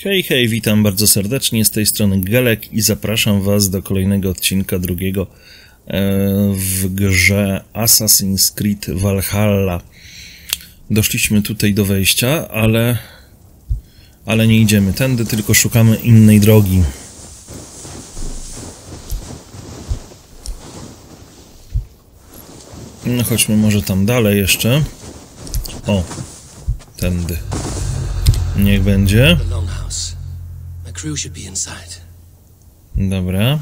Hej, hej, witam bardzo serdecznie, z tej strony Gelek i zapraszam was do kolejnego odcinka drugiego w grze Assassin's Creed Valhalla. Doszliśmy tutaj do wejścia, ale nie idziemy tędy, tylko szukamy innej drogi. No chodźmy może tam dalej jeszcze. O, tędy. Niech będzie. Dobra.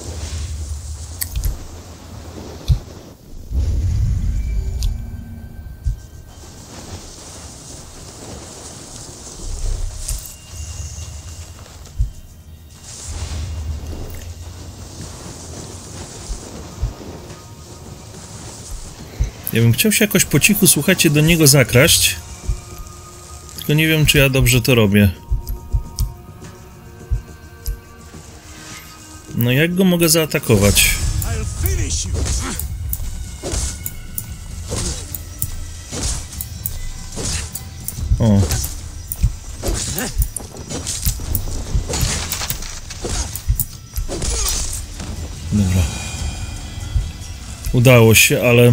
Ja bym chciał się jakoś po cichu, słuchajcie, do niego zakraść. Tylko nie wiem, czy ja dobrze to robię. No jak go mogę zaatakować? O. Dobra. Udało się, ale...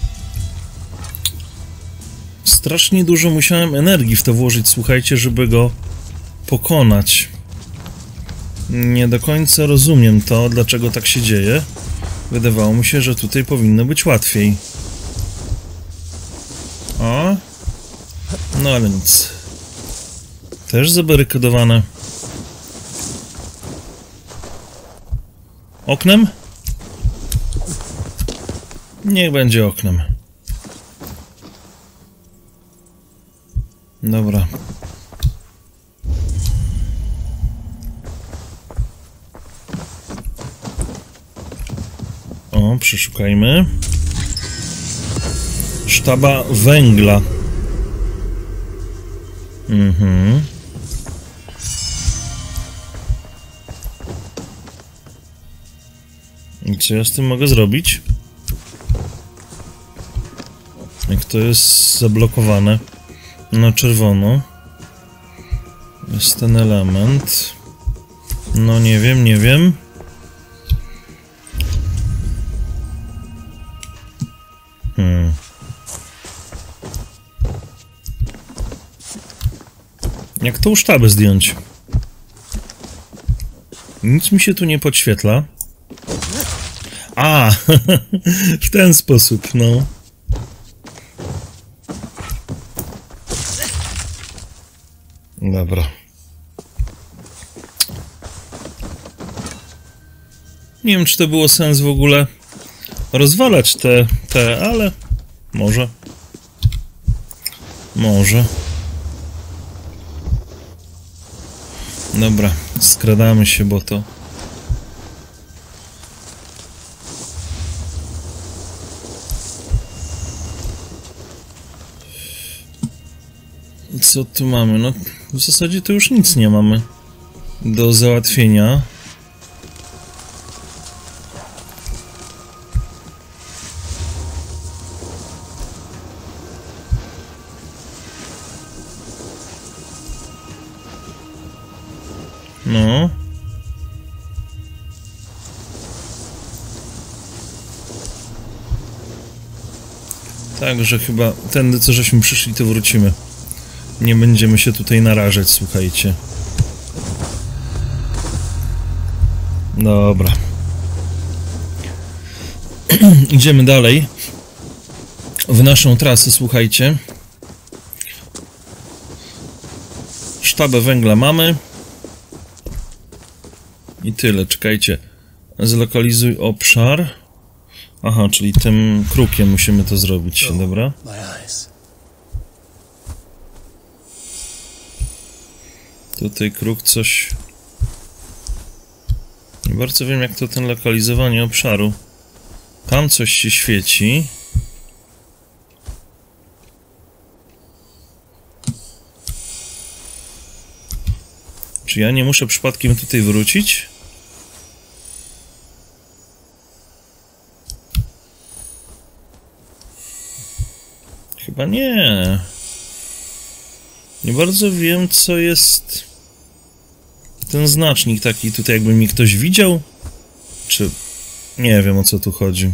strasznie dużo musiałem energii w to włożyć, słuchajcie, żeby go pokonać. Nie do końca rozumiem to, dlaczego tak się dzieje. Wydawało mi się, że tutaj powinno być łatwiej. O! No ale nic. Też zabarykadowane. Oknem? Niech będzie oknem. Dobra. O, przeszukajmy. Sztaba węgla. I co ja z tym mogę zrobić? Jak to jest zablokowane na czerwono. Jest ten element. No nie wiem, nie wiem. Jak tą sztabę zdjąć? Nic mi się tu nie podświetla. A, w ten sposób, no. Dobra. Nie wiem, czy to było sens w ogóle rozwalać te, ale może. Może. Dobra, skradamy się, bo to... Co tu mamy? No, w zasadzie to już nic nie mamy do załatwienia. No. Także chyba tędy, co żeśmy przyszli, to wrócimy. Nie będziemy się tutaj narażać, słuchajcie. Dobra. Idziemy dalej. W naszą trasę, słuchajcie. Sztabę węgla mamy. I tyle, czekajcie. Zlokalizuj obszar. Aha, czyli tym krukiem musimy to zrobić, dobra? Tutaj kruk coś... Nie bardzo wiem, jak to ten lokalizowanie obszaru. Tam coś się świeci. Czy ja nie muszę przypadkiem tutaj wrócić? Chyba nie. Nie bardzo wiem, co jest Ten znacznik taki tutaj, jakby mi ktoś widział? Czy... Nie wiem, o co tu chodzi.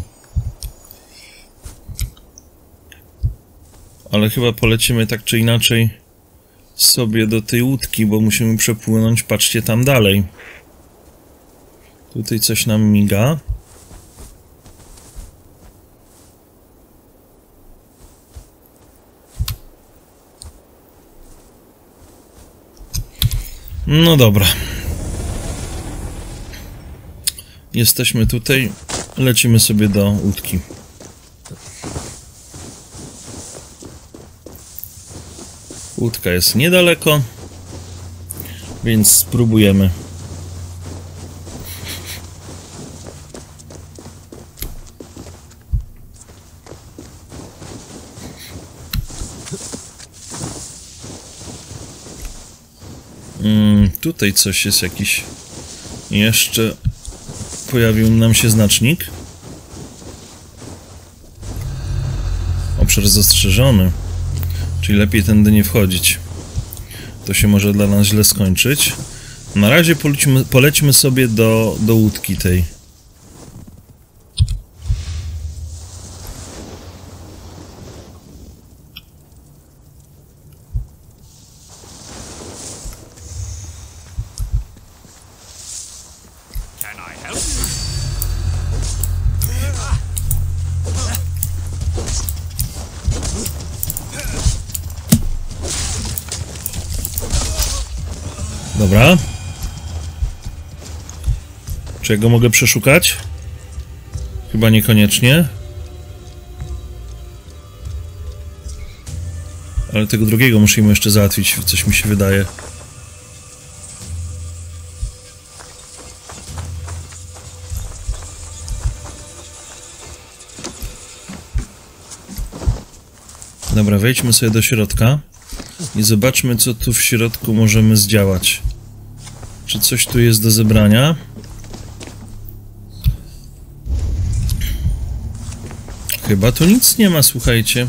Ale chyba polecimy tak czy inaczej sobie do tej łódki, bo musimy przepłynąć, patrzcie tam dalej. Tutaj coś nam miga. No dobra. Jesteśmy tutaj, lecimy sobie do łódki. Łódka jest niedaleko, więc spróbujemy. Tutaj coś jest jakiś... Jeszcze pojawił nam się znacznik. Obszar zastrzeżony. Czyli lepiej tędy nie wchodzić. To się może dla nas źle skończyć. Na razie polećmy sobie do łódki tej. Dobra. Czy ja go mogę przeszukać? Chyba niekoniecznie. Ale tego drugiego musimy jeszcze załatwić, coś mi się wydaje. Dobra, wejdźmy sobie do środka i zobaczmy, co tu w środku możemy zdziałać. Czy coś tu jest do zebrania? Chyba tu nic nie ma, słuchajcie.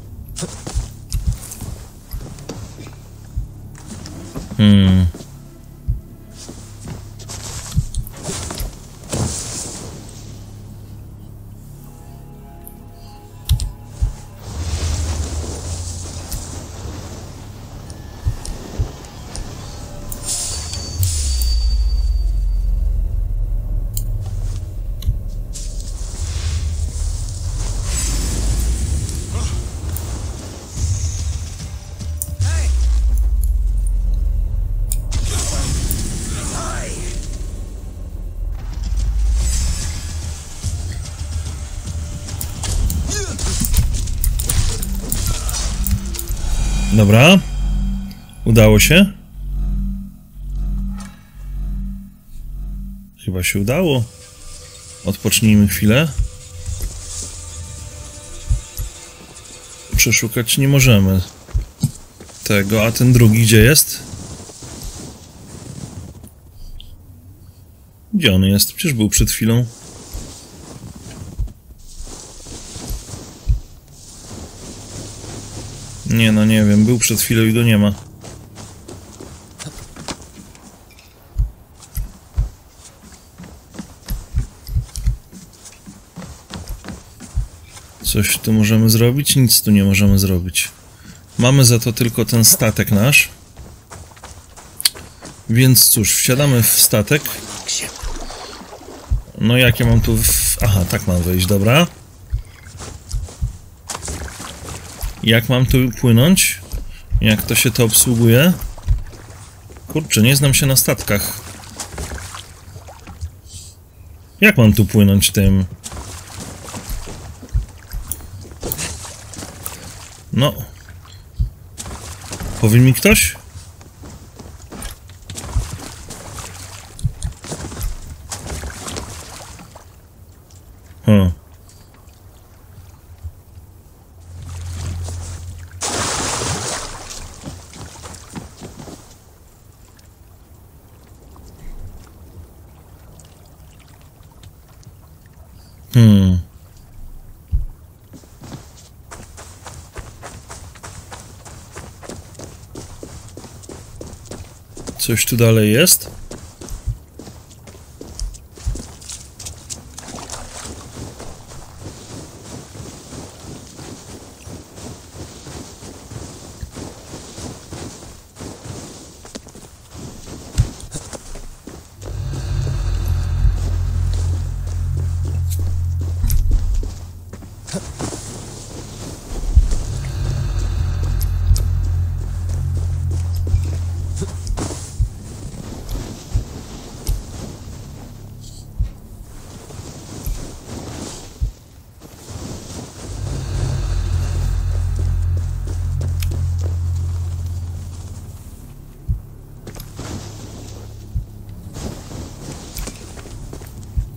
Dobra. Udało się? Chyba się udało. Odpocznijmy chwilę. Przeszukać nie możemy tego, a ten drugi gdzie jest? Gdzie on jest? Przecież był przed chwilą. Nie, no nie wiem, był przed chwilą i go nie ma. Coś tu możemy zrobić? Nic tu nie możemy zrobić. Mamy za to tylko ten statek nasz. Więc cóż, wsiadamy w statek. No jak ja mam tu... Aha, tak mam wejść, dobra. Jak mam tu płynąć? Jak to się to obsługuje? Kurczę, nie znam się na statkach. Jak mam tu płynąć tym? No. Powie mi ktoś? Coś tu dalej jest?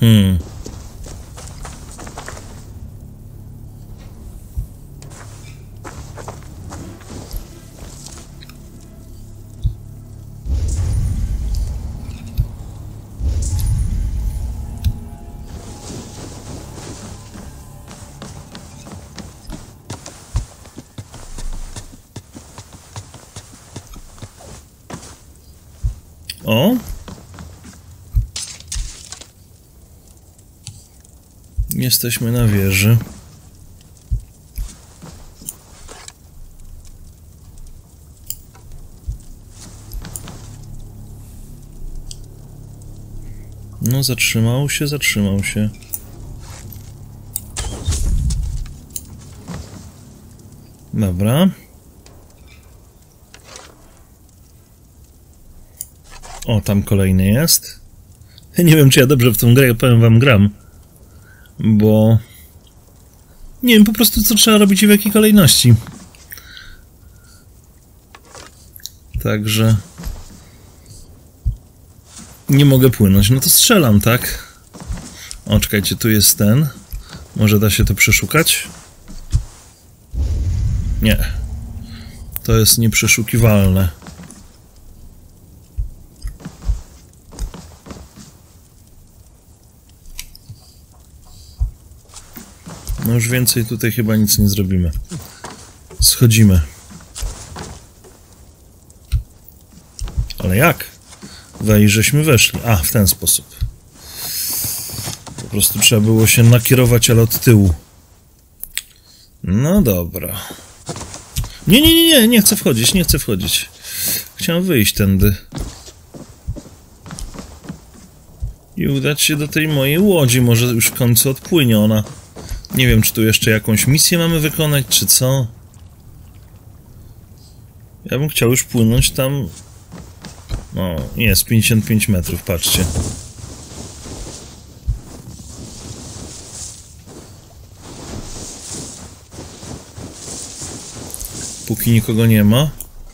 O! Jesteśmy na wieży. No, zatrzymał się, zatrzymał się. Dobra. O, tam kolejny jest. Nie wiem, czy ja dobrze w tą grę, powiem wam, gram. Bo... nie wiem po prostu, co trzeba robić i w jakiej kolejności. Także... nie mogę płynąć. No to strzelam, tak? O, czekajcie, tu jest ten. Może da się to przeszukać? Nie. To jest nieprzeszukiwalne. No już więcej tutaj chyba nic nie zrobimy. Schodzimy. Ale jak? Żeśmy weszli. A, w ten sposób. Po prostu trzeba było się nakierować, ale od tyłu. No dobra. Nie chcę wchodzić, nie chcę wchodzić. Chciałem wyjść tędy. I udać się do tej mojej łodzi. Może już w końcu odpłynie ona. Nie wiem, czy tu jeszcze jakąś misję mamy wykonać, czy co? Ja bym chciał już płynąć tam... No, jest 55 metrów, patrzcie. Póki nikogo nie ma.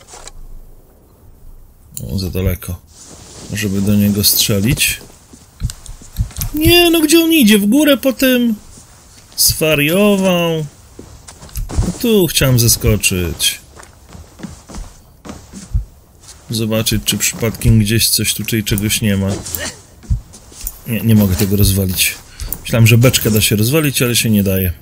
O, za daleko. Żeby do niego strzelić. Nie, no gdzie on idzie? W górę po tym? Zwariował. No tu chciałem zeskoczyć. Zobaczyć, czy przypadkiem gdzieś coś tutaj czegoś nie ma. Nie mogę tego rozwalić. Myślałem, że beczkę da się rozwalić, ale się nie daje.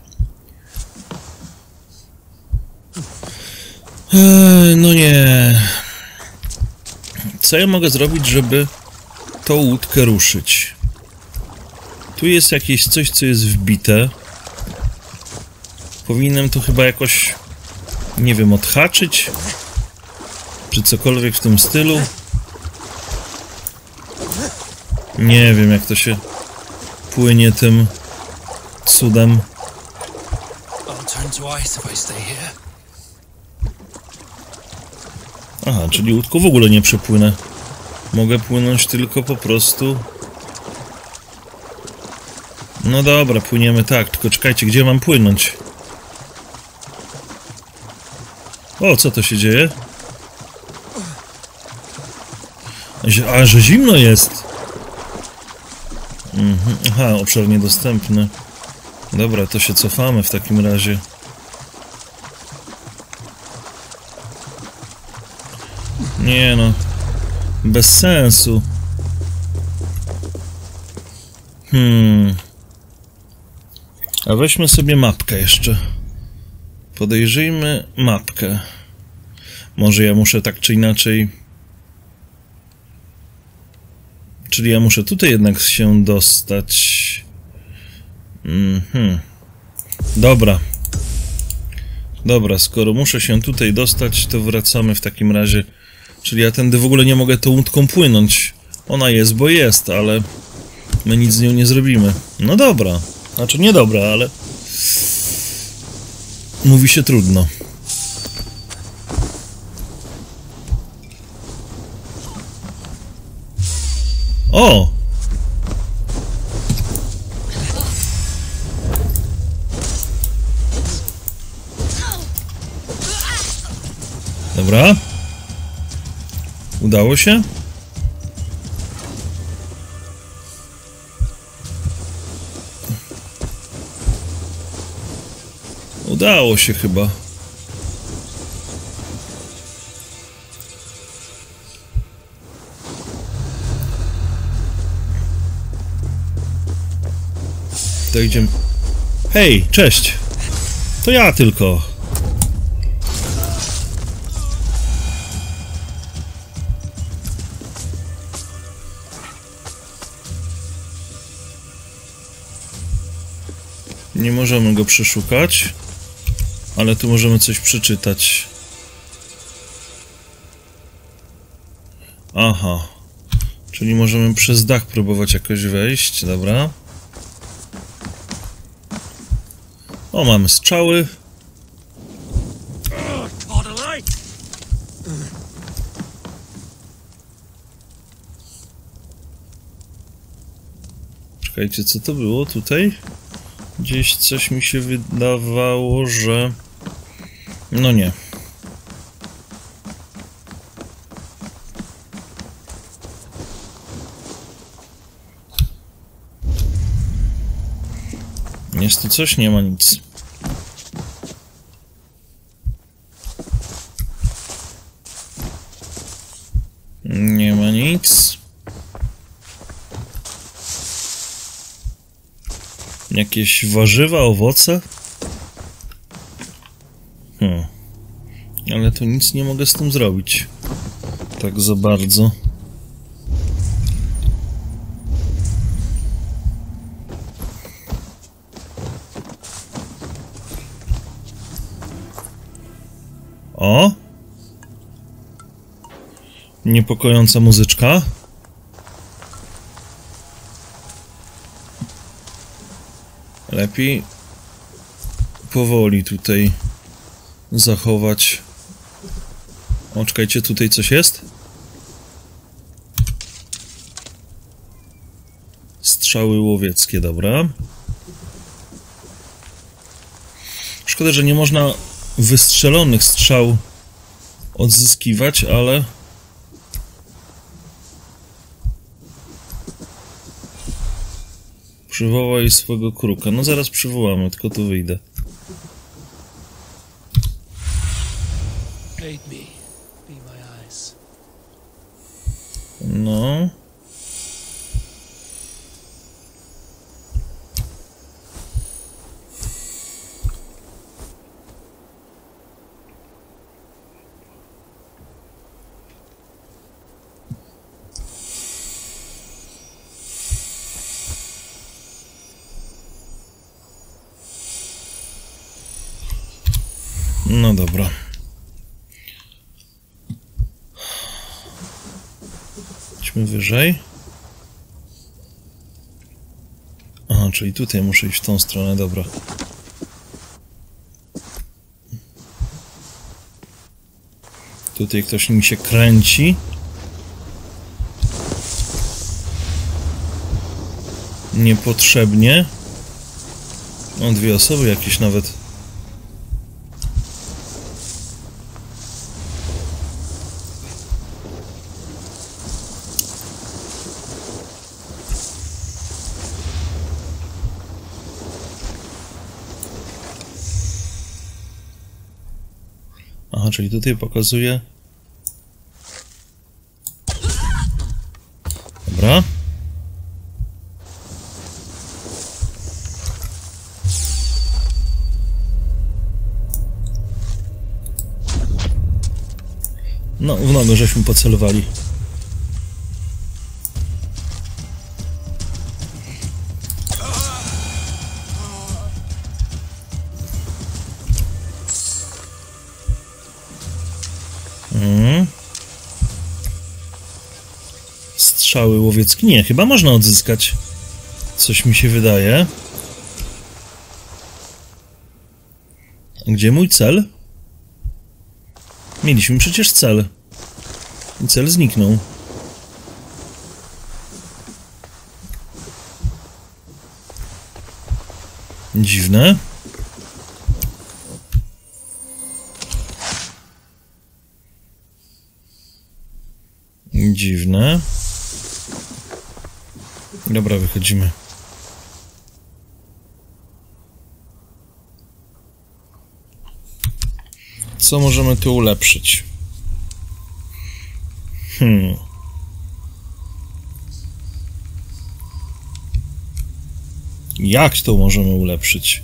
No nie. Co ja mogę zrobić, żeby tą łódkę ruszyć? Tu jest jakieś coś, co jest wbite. Powinienem to chyba jakoś, nie wiem, odhaczyć? Czy cokolwiek w tym stylu? Nie wiem, jak to się płynie tym cudem. Aha, czyli łódką w ogóle nie przepłynę. Mogę płynąć tylko po prostu... No dobra, płyniemy tak, tylko czekajcie, gdzie mam płynąć? O, co to się dzieje? A, że zimno jest! Aha, obszar niedostępny. Dobra, to się cofamy w takim razie. Nie no, bez sensu. A weźmy sobie mapkę jeszcze. Podejrzyjmy mapkę. Może ja muszę tak czy inaczej... Czyli ja muszę tutaj jednak się dostać. Dobra. Dobra, skoro muszę się tutaj dostać, to wracamy w takim razie. Czyli ja tędy w ogóle nie mogę tą łódką płynąć. Ona jest, bo jest, ale my nic z nią nie zrobimy. No dobra. Znaczy nie dobra, ale... Mówi się trudno. O! Dobra. Udało się? Udało się chyba. To idziemy. Hej, cześć! To ja tylko. Nie możemy go przeszukać, ale tu możemy coś przeczytać. Aha. Czyli możemy przez dach próbować jakoś wejść, dobra. O, mamy strzały. Czekajcie, co to było tutaj? Gdzieś coś mi się wydawało, że... No nie. Jest tu coś? Nie ma nic. Nie ma nic. Jakieś warzywa, owoce? Ale tu nic nie mogę z tym zrobić. Tak za bardzo. O! Niepokojąca muzyczka. Lepiej powoli tutaj zachować. O, czekajcie, tutaj coś jest? Strzały łowieckie, dobra. Szkoda, że nie można wystrzelonych strzał odzyskiwać, ale... Przywołaj swego kruka. No zaraz przywołamy, tylko tu wyjdę. No. No dobra. Idźmy wyżej. Aha, czyli tutaj muszę iść w tą stronę, dobra. Tutaj ktoś mi się kręci. Niepotrzebnie. O, dwie osoby jakieś nawet. Aha, czyli tutaj pokazuje. Dobra. No, w nogę żeśmy pocelowali. Strzały łowieckie? Nie, chyba można odzyskać. Coś mi się wydaje. Gdzie mój cel? Mieliśmy przecież cel. I cel zniknął. Dziwne. Dziwne. Dobra, wychodzimy. Co możemy tu ulepszyć? Jak to możemy ulepszyć?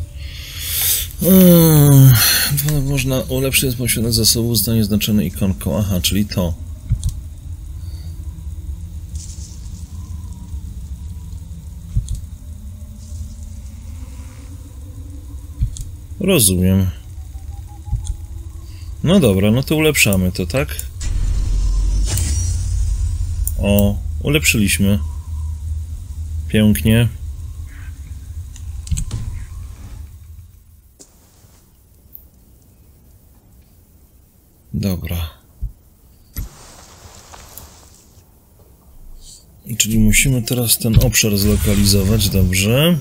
Można ulepszyć posiadanie zasobów, zostanie znaczone ikonką. Aha, czyli to. Rozumiem. No dobra, no to ulepszamy to, tak? O, ulepszyliśmy. Pięknie. Dobra. Czyli musimy teraz ten obszar zlokalizować, dobrze.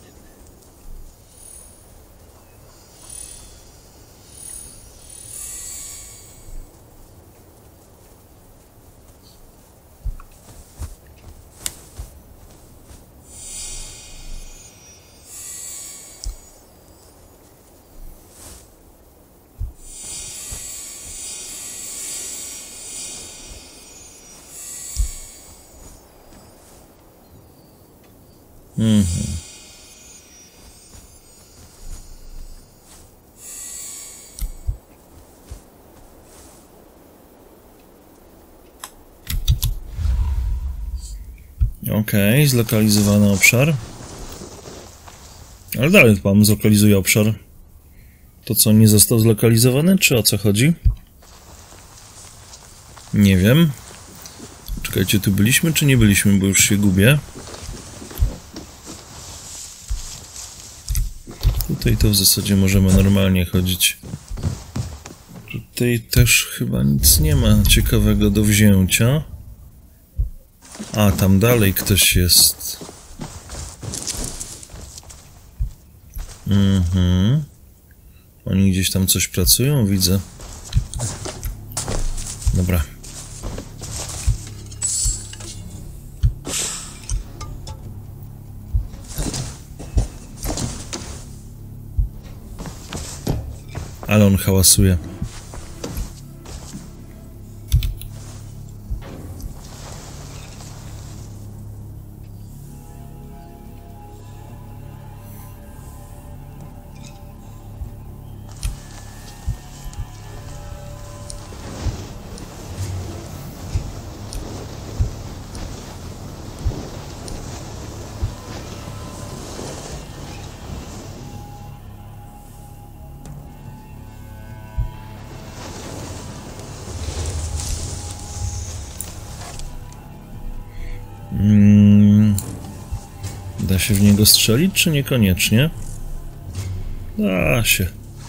Okej, zlokalizowany obszar. Ale dalej pan zlokalizuje obszar. To co, nie został zlokalizowany, czy o co chodzi? Nie wiem. Czekajcie, tu byliśmy, czy nie byliśmy, bo już się gubię. Tutaj to w zasadzie możemy normalnie chodzić. Tutaj też chyba nic nie ma ciekawego do wzięcia. A, tam dalej ktoś jest. Oni gdzieś tam coś pracują, widzę. Dobra. Ale on hałasuje. Da się w niego strzelić, czy niekoniecznie? Da się.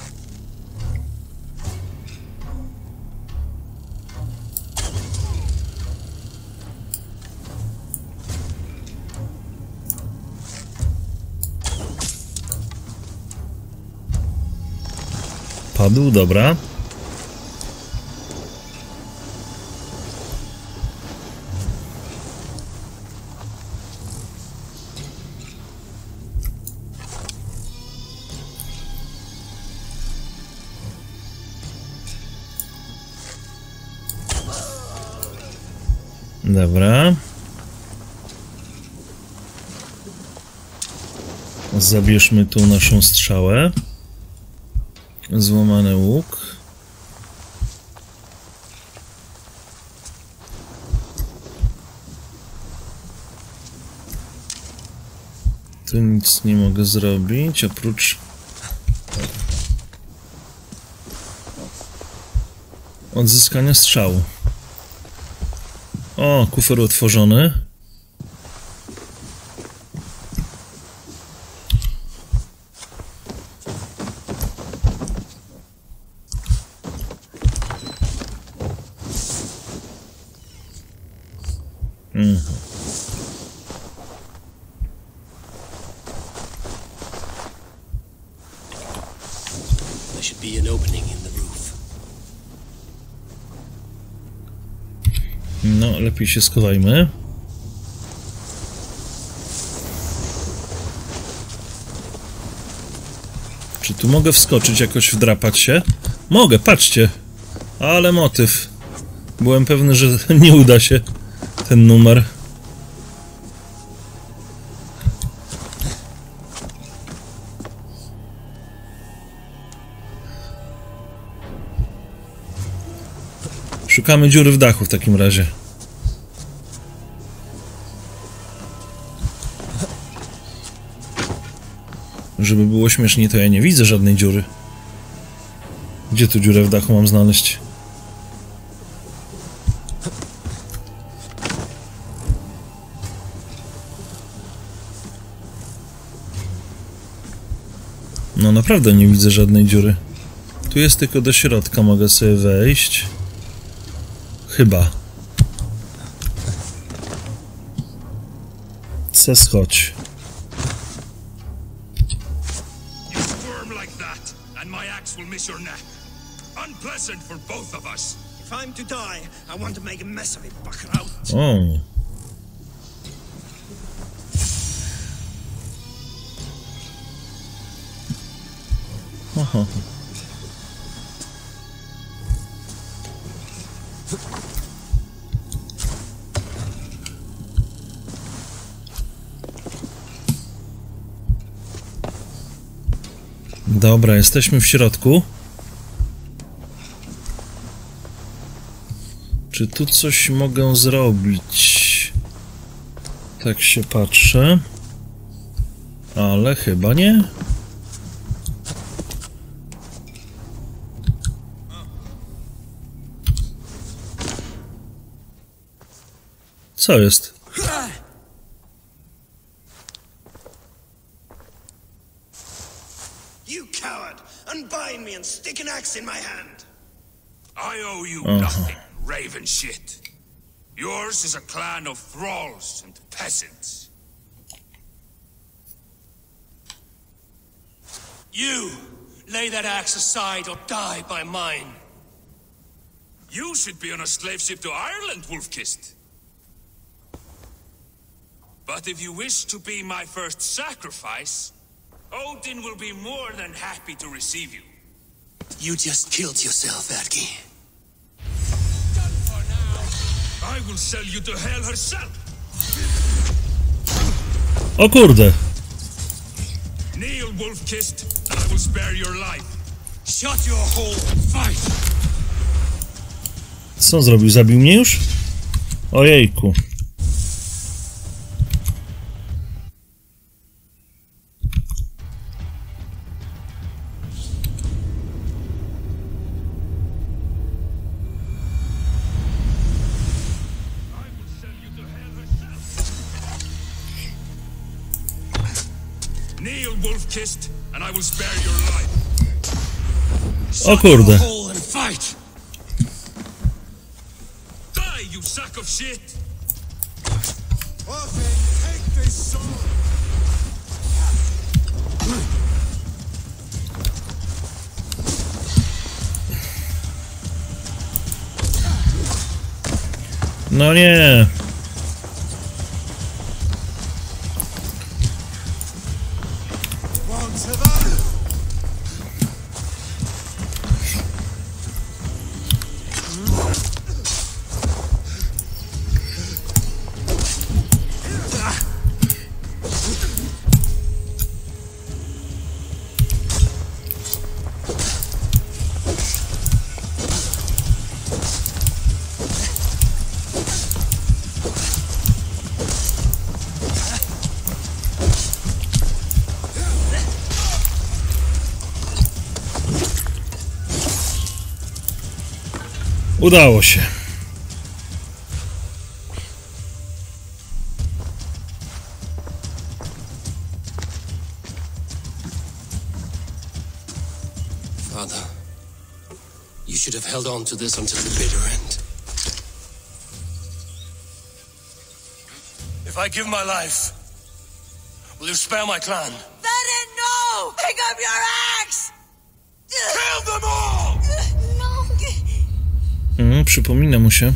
Padł, dobra. Dobra. Zabierzmy tu naszą strzałę. Złamany łuk. Tu nic nie mogę zrobić, oprócz odzyskania strzału. O, kufer otworzony. There should be an opening in the roof. No, lepiej się schowajmy. Czy tu mogę wskoczyć, jakoś wdrapać się? Mogę, patrzcie. Ale motyw. Byłem pewny, że nie uda się ten numer. Szukamy dziury w dachu w takim razie. Żeby było śmieszniej, to ja nie widzę żadnej dziury. Gdzie tu dziurę w dachu mam znaleźć? No naprawdę nie widzę żadnej dziury. Tu jest tylko do środka, mogę sobie wejść. Chyba. Schodź. O. Aha. Dobra, jesteśmy w środku. Czy tu coś mogę zrobić? Tak się patrzę. Ale chyba nie. Co jest? You coward! Unbind me and stick an axe in my hand! I owe you nothing, raven shit. Yours is a clan of thralls and peasants. You! Lay that axe aside or die by mine. You should be on a slave ship to Ireland, Wolf-Kissed. But if you wish to be my first sacrifice, Odin will be more than happy to receive you. You just killed yourself, Adki. Done for now. I will sell you to hell herself. O kurde. Kneel, Wolf-Kissed, and I will spare your life. Shut your hole and fight. Co on zrobił? Zabił mnie już? Ojejku. Kneel, Wolf-Kissed, and I will spare your life. O kurde. Shut your hole and fight. Die, you sack of shit. Take this sword. No nie. Udało się. Father, you should have held on to this until the bitter end. If I give my life, will you spare my clan? Then no! Pick up your axe! Kill them all! Przypomina mu się.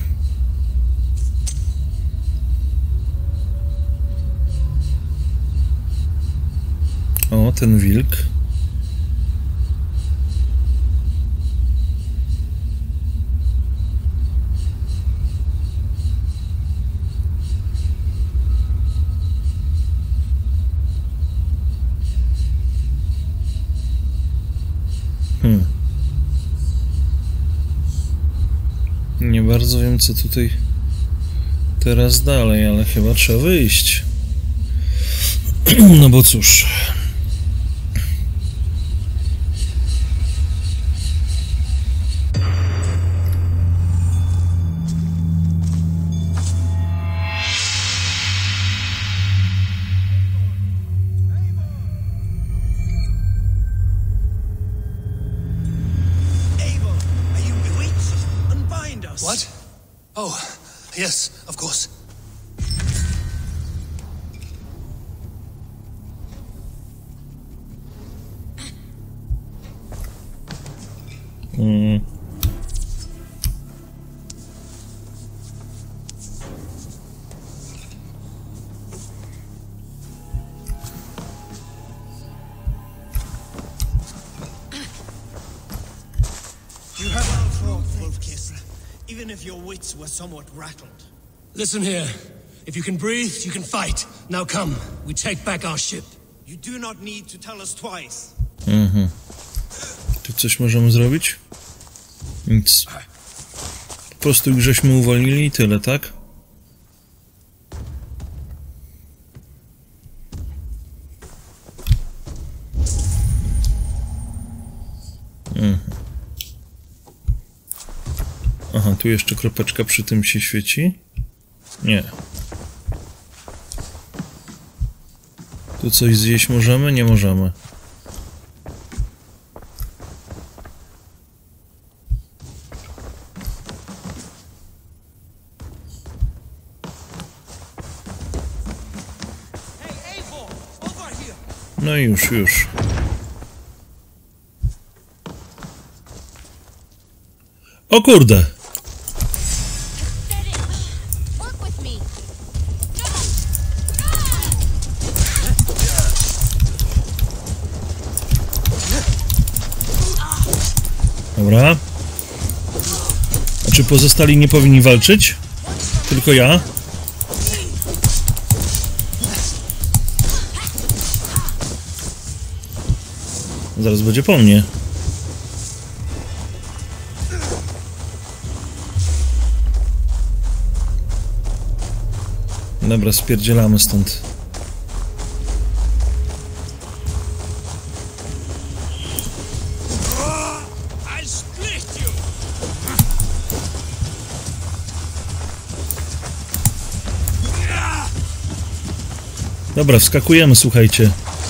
O, ten wilk. Nie bardzo wiem, co tutaj teraz dalej, ale chyba trzeba wyjść. No bo cóż. What? Oh, yes, of course. You have our fault, Wolfkiss, even if your wits were somewhat rattled. Listen here. If you can breathe, you can fight. Now come, we take back our ship. You do not need to tell us twice. Czy coś możemy zrobić? Nic. Po prostu ich żeśmy uwolnili i tyle, tak? Aha, tu jeszcze kropeczka przy tym się świeci? Nie. Tu coś zjeść możemy? Nie możemy. No i już. O kurde! Dobra. A czy pozostali nie powinni walczyć? Tylko ja? Zaraz będzie po mnie. Dobra, spierdzielamy stąd. Dobra, wskakujemy, słuchajcie.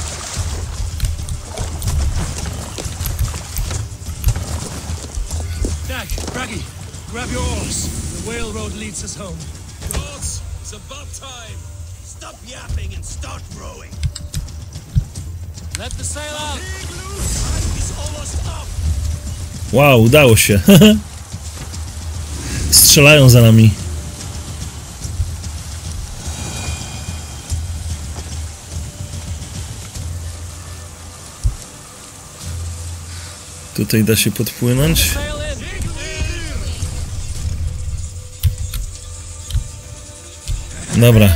Dag, Braggy, grab your oars. The whale road leads us home. Gods, it's about time. Stop yapping and start rowing. Let the sail out. Time is almost up. Wow, udało się. Strzelają za nami. Tutaj da się podpłynąć. Dobra.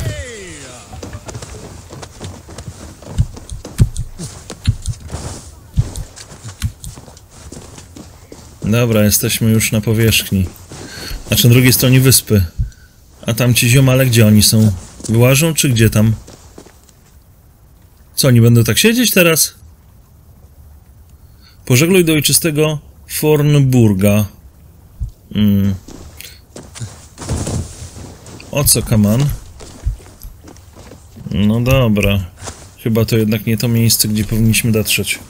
Dobra, jesteśmy już na powierzchni. Znaczy na drugiej stronie wyspy. A tamci ziomale, gdzie oni są? Wyłażą, czy gdzie tam? Co, nie będą tak siedzieć teraz? Pożegluj do ojczystego Fornburga. O co, kaman? No dobra. Chyba to jednak nie to miejsce, gdzie powinniśmy dotrzeć.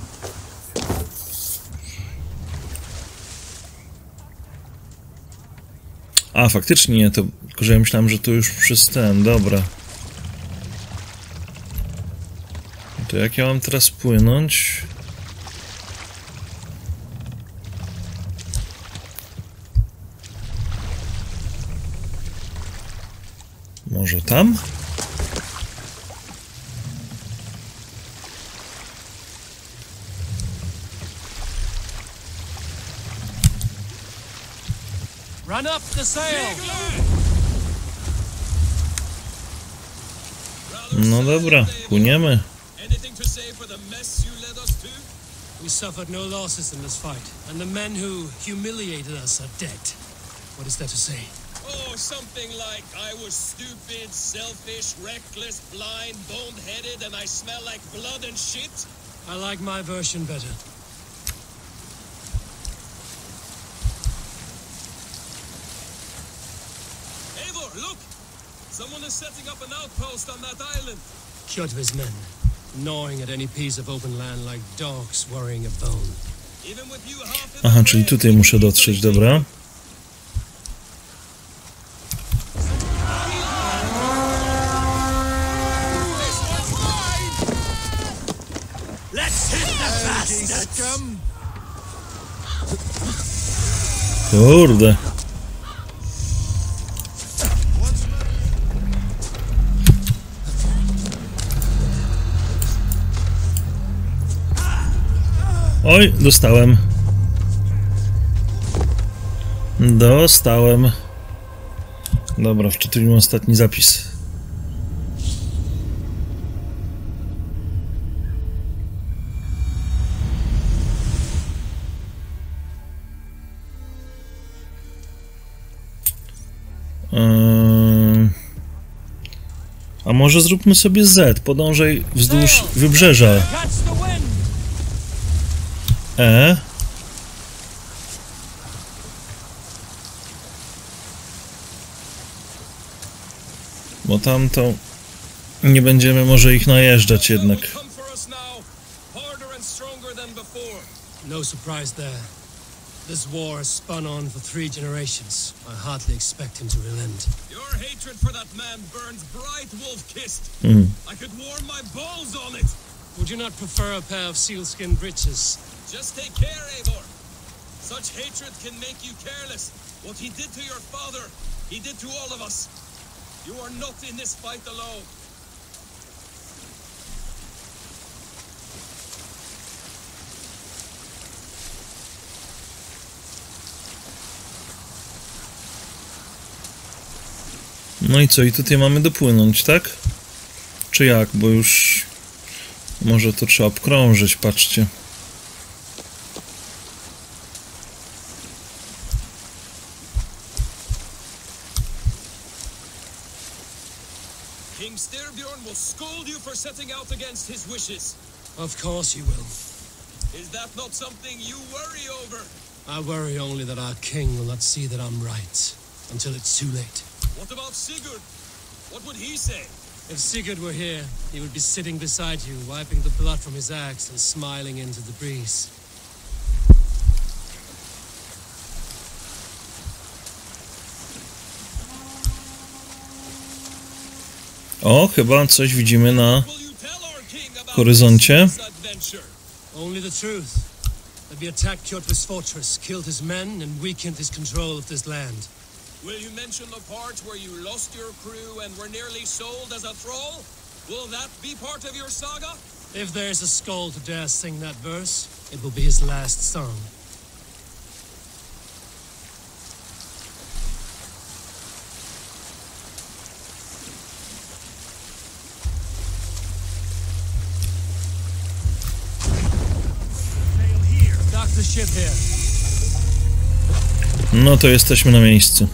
A, faktycznie nie, to... Tylko, że ja myślałem, że to już przez ten... Dobra. To jak ja mam teraz płynąć? Może tam? Run up the sail. No dobra, płyniemy. Anything to say for the mess you led us to? We suffered no losses in this fight, and the men who humiliated us are dead. What is there to say? Oh, something like, I was stupid, selfish, reckless, blind, bone-headed, and I smell like blood and shit. I like my version better. Eivor, look! Someone is setting up an outpost on that island. Kjotve's men, gnawing at any piece of open land like dogs worrying a bone. Even with you half in Aha, the czyli way, tutaj muszę dotrzeć, dobra. Let's hit the bastards! Kurde. Oj, dostałem. Dostałem. Dobra, wczytujmy ostatni zapis. A może zróbmy sobie Z, podążaj wzdłuż wybrzeża. Bo tamto nie będziemy może ich najeżdżać jednak. No surprise there. This war has spun on for 3 generations. I hardly expect him to relent. Your hatred for that man burns bright, wolf-kissed. I could warm my balls on it. Would you not prefer a pair of sealskin breeches? Just take care, Eivor. Such hatred can make you careless. What he did to your father, he did to all of us. You are not in this fight alone. No i co? I tutaj mamy dopłynąć, tak? Czy jak? Bo już... Może to trzeba obkrążyć, patrzcie. King Styrbjorn will scold you for setting out against his wishes. Of course he will. Is that not something you worry over? I worry only that our king will not see that I'm right, until it's too late. What about Sigurd? What would he say? If Sigurd were here, he would be sitting beside you, wiping the blood from his axe and smiling into the breeze. O, chyba coś widzimy na Will you tell our king about horyzoncie. this adventure? Only the truth. That we attacked Kjotve's fortress, killed his men, and weakened his control of this land. Will you mention the part where you lost your crew and were nearly sold as a thrall? Will that be part of your saga? If there's a skull to dare sing that verse, it will be his last song. Dock the ship here. No to jesteśmy na miejscu.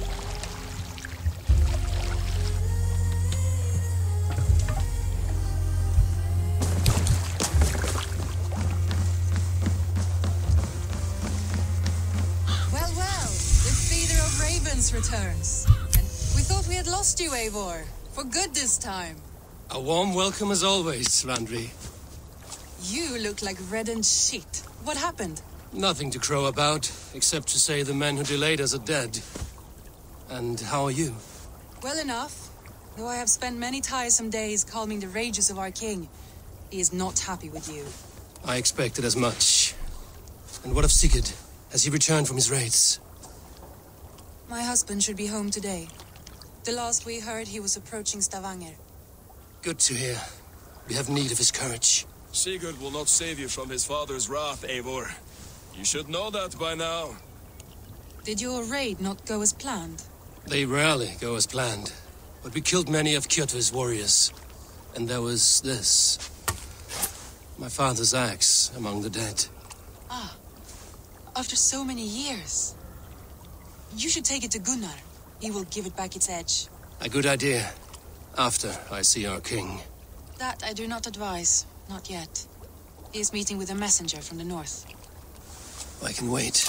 Returns. And we thought we had lost you, Eivor. For good this time. A warm welcome as always, Randri. You look like reddened shit. What happened? Nothing to crow about, except to say the men who delayed us are dead. And how are you? Well enough. Though I have spent many tiresome days calming the rages of our king, he is not happy with you. I expected as much. And what of Sigurd? Has he returned from his raids? My husband should be home today. The last we heard, he was approaching Stavanger. Good to hear. We have need of his courage. Sigurd will not save you from his father's wrath, Eivor. You should know that by now. Did your raid not go as planned? They rarely go as planned. But we killed many of Kjotve's warriors. And there was this. My father's axe among the dead. Ah. After so many years. You should take it to Gunnar. He will give it back its edge. A good idea. After I see our king. That I do not advise. Not yet. He is meeting with a messenger from the north. I can wait.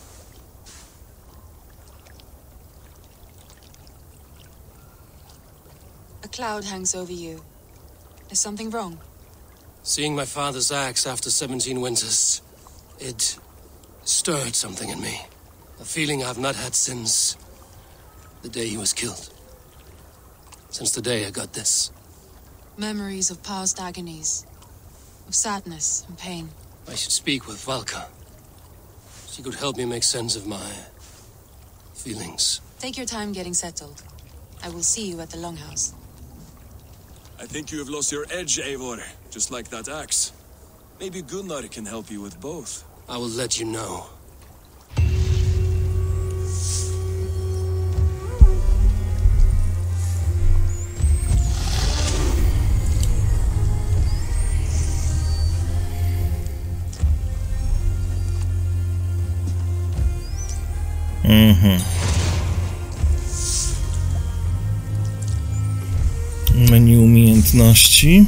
A cloud hangs over you. Is something wrong? Seeing my father's axe after 17 winters, it stirred something in me. A feeling I've not had since the day he was killed. Since the day I got this. Memories of past agonies. Of sadness and pain. I should speak with Valka. She could help me make sense of my feelings. Take your time getting settled. I will see you at the Longhouse. I think you have lost your edge, Eivor, just like that axe. Maybe Gunnar can help you with both. I will let you know. Menu umiejętności.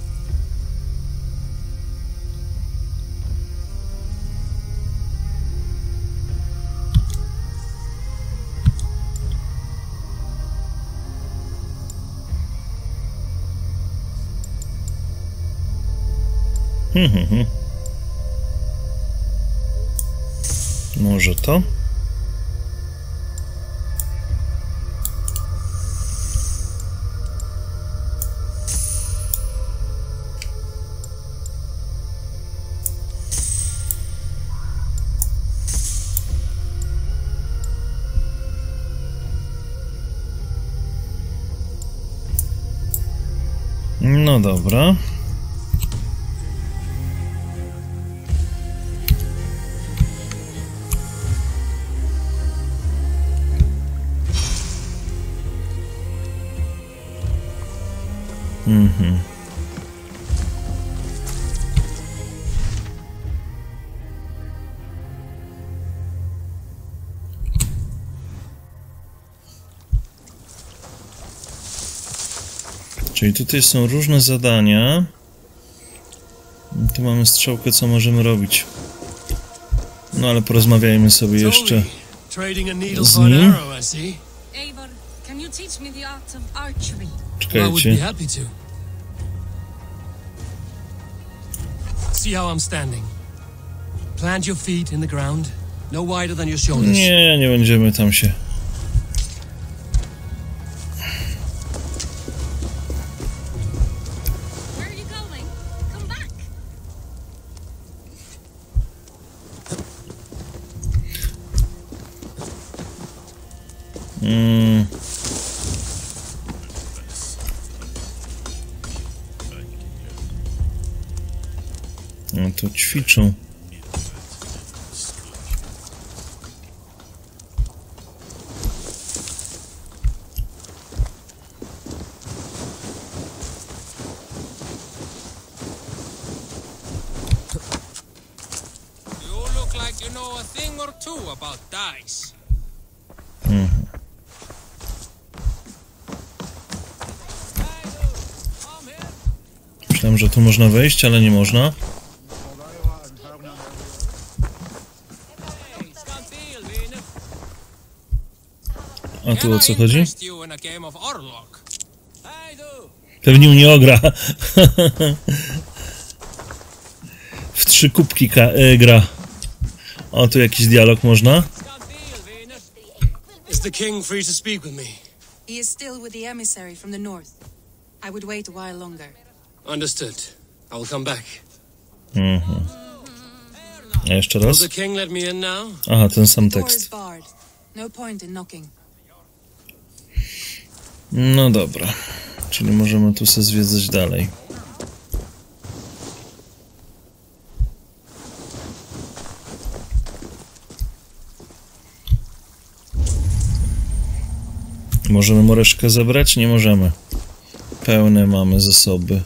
Może to? No dobra. Czyli tutaj są różne zadania. Tu mamy strzałkę, co możemy robić. No ale porozmawiajmy sobie jeszcze z nim. Eivor, can you teach me the art of archery? Czekajcie. See how I'm standing. Plant your feet in the ground, no wider than your shoulders. Nie będziemy tam się. Where are you going? Come back. No to ćwiczą. You look like you know a thing or two about dice. Myślałem, że tu można wejść, ale nie można. A tu o co chodzi? Pewnie mnie ogra. W 3 kubki gra. O, tu jakiś dialog można. Is the king free to speak with me? He is still with the emissary from the north. I would wait a while longer. Understood. I will come back. A jeszcze Will raz. the king let me in now? Aha, ten sam The door is tekst. barred. No point in knocking. No dobra. Czyli możemy tu sobie zwiedzać dalej. Możemy moreszkę zebrać? Nie możemy. Pełne mamy zasoby.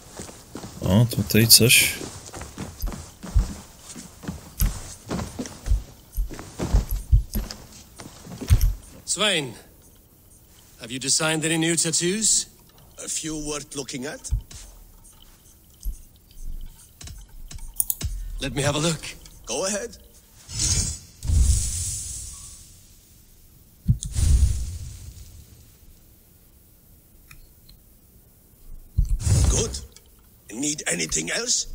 O, tutaj coś. Svein, have you designed any new tattoos? A few worth looking at? Let me have a look. Go ahead. Good. Need anything else?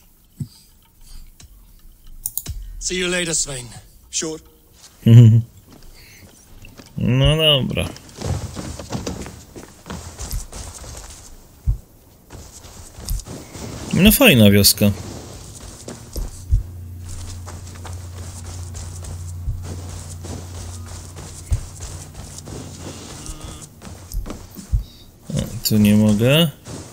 See you later, Svein. Sure. No dobra. No fajna wioska. A, tu nie mogę.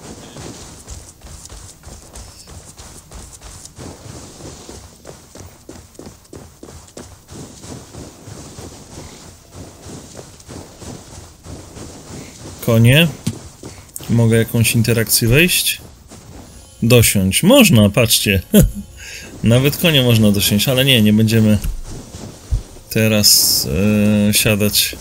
Konie. Mogę jakąś interakcję wejść? Dosiąść. Można, patrzcie. Nawet konie można dosiąść, ale nie będziemy teraz siadać.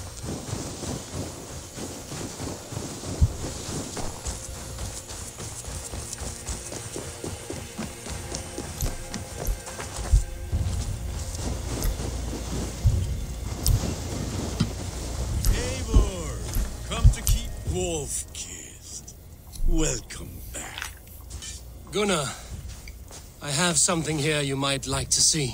Eivor, come to keep Wolf-kissed. Welcome back. Gunnar, I have something here you might like to see.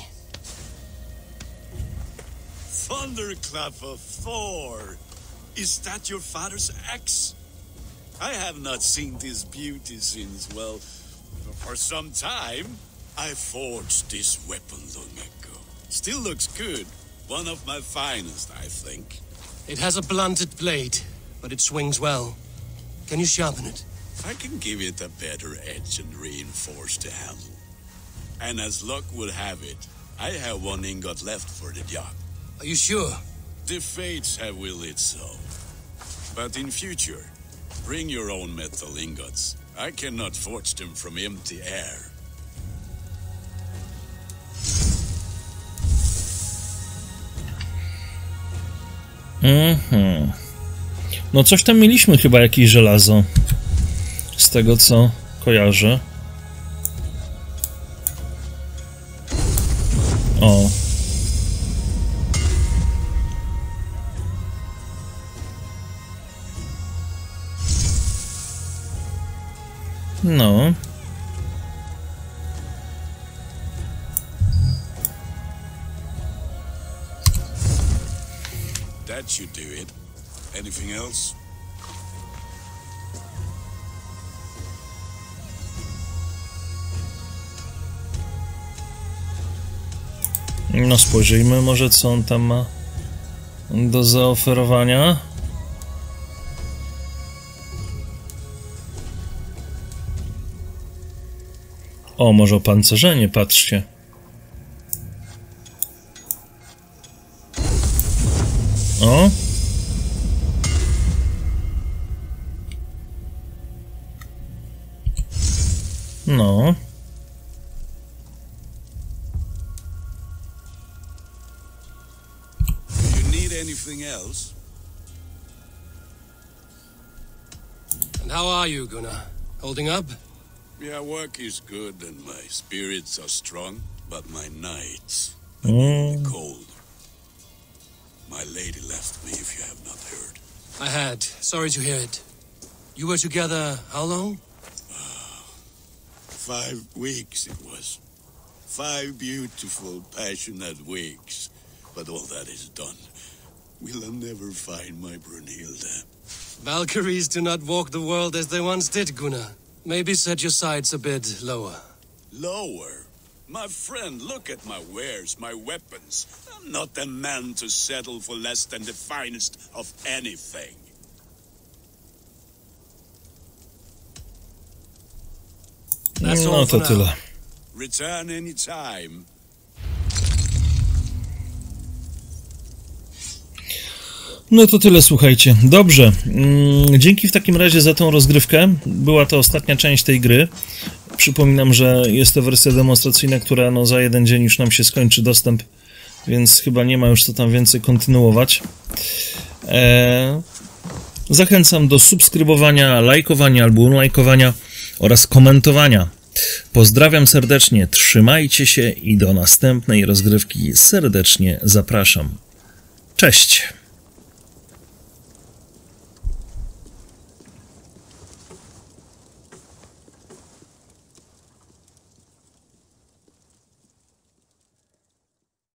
Thunderclap of Thor! Is that your father's axe? I have not seen this beauty since, well, for some time. I forged this weapon long ago. Still looks good. One of my finest, I think. It has a blunted blade, but it swings well. Can you sharpen it? I can give it a better edge and reinforce the handle. And as luck would have it, I have one ingot left for the job. Are you sure? The fates have willed it so. But in future, bring your own metal ingots. I cannot forge them from empty air. No coś tam mieliśmy chyba, jakieś żelazo. Z tego co kojarzę. O. No. That should do it. Anything else? No spojrzyjmy może, co on tam ma do zaoferowania. O, może opancerzenie, patrzcie. O. No. Do you need anything else? And how are you, Gunnar? Holding up? Yeah, work is good and my spirits are strong, but my nights cold. My lady left me, if you have not heard. I had. Sorry to hear it. You were together how long? 5 weeks it was. 5 beautiful, passionate weeks. But all that is done. Will I never find my Brunhilde? Valkyries do not walk the world as they once did, Gunnar. Maybe set your sights a bit lower. Lower? My friend, look at my wares, my weapons. I'm not a man to settle for less than the finest of anything. That's all No for to now. tyle. Return any time. No to tyle, słuchajcie. Dobrze. Dzięki w takim razie za tą rozgrywkę. Była to ostatnia część tej gry. Przypominam, że jest to wersja demonstracyjna, która no za jeden dzień już nam się skończy dostęp, więc chyba nie ma już co tam więcej kontynuować. Zachęcam do subskrybowania, lajkowania albo unlajkowania oraz komentowania. Pozdrawiam serdecznie, trzymajcie się i do następnej rozgrywki serdecznie zapraszam. Cześć!